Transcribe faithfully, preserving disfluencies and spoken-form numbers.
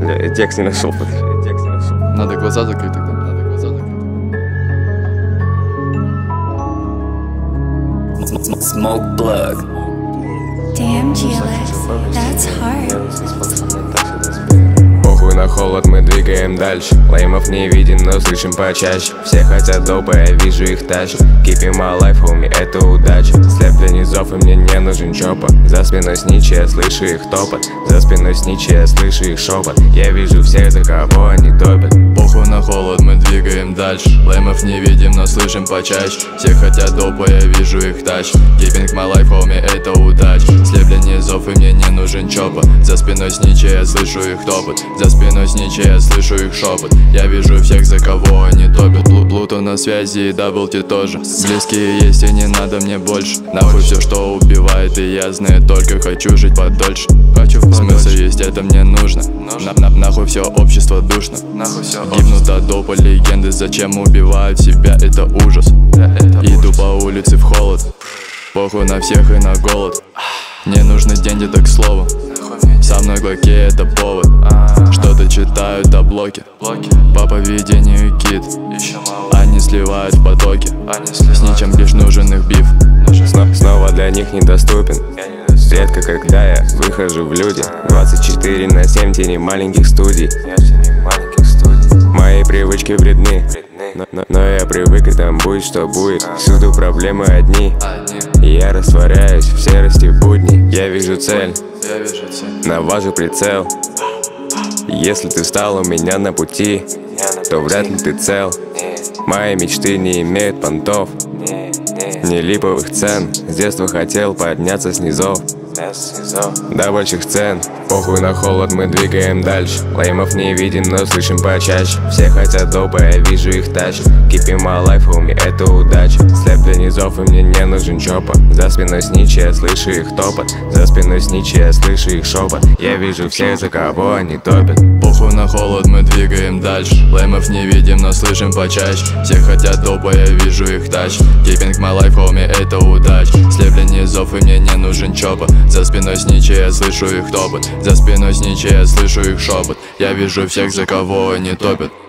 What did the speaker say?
Бля, текст не нашел, подожди, текст не нашел. Надо глаза закрыть тогда. Надо глаза закрыть. Smoke plug. Damn, G L X, that's hard. Похуй на холод, мы двигаем дальше. Леймов не видим, но слышим почаще. Все хотят допа, я вижу их тащат. Keeping my life, homie, это удача. Слеп для низов, и мне не нужен чопа. За спиной сничи, я слышу их топот. За спиной сничи, я слышу их шепот. Я вижу всех, за кого они топят. Похуй на холод, мы двигаем дальше. Леймов не видим, но слышим почаще. Все хотят допа, я вижу их тач. Keeping my life, homie, это удача. Слеп для низов, и мне не нужен чопа. За спиной сничи, я слышу их топот. За спиной сничи, я слышу их шепот. Я вижу всех, за кого они топят. Плуту на связи и даблти тоже. Близкие есть и не надо мне больше. Нахуй все, что убивает, и я знаю, только хочу жить подольше. Хочу смысл есть, это мне нужно. На, на, нахуй все общество душно. Гибнут от допа легенды, зачем убивают себя, это ужас. Иду по улице в холод. Похуй на всех и на голод. Мне нужны деньги, так к слову. Со мной глоки, это повод. Что-то читают о блоке. По поведению кит. Они сливают в потоке. С ничем лишь нужен их биф. Снова для них недоступен. Редко когда я выхожу в люди. Двадцать четыре на семь тени маленьких студий. Мои привычки вредны, но, но, но я привык, и там будет что будет. Всюду проблемы одни, и я растворяюсь в серости будней. Я вижу цель, навожу прицел. Если ты встал у меня на пути, то вряд ли ты цел. Мои мечты не имеют понтов, ни липовых цен. С детства хотел подняться с низов до больших цен. Похуй на холод, мы двигаем дальше. Леймов не видим, но слышим почаще. Все хотят допа, я вижу их тащат. Keeping my life, homie, это удача. Слеп для низов, и мне не нужен чопа. За спиной сничи, я слышу их топот. За спиной сничи, я слышу их шепот. Я вижу всех, за кого они топят. Похуй на холод, мы двигаем дальше. Леймов не видим, но слышим почаще. Все хотят допа, я вижу их тач. Keeping my life, homie, это удача. Слеп для низов, и мне не нужен чопа. За спиной сничи, я слышу их топот. За спиной сничи, я слышу их шепот. Я вижу всех, за кого они топят.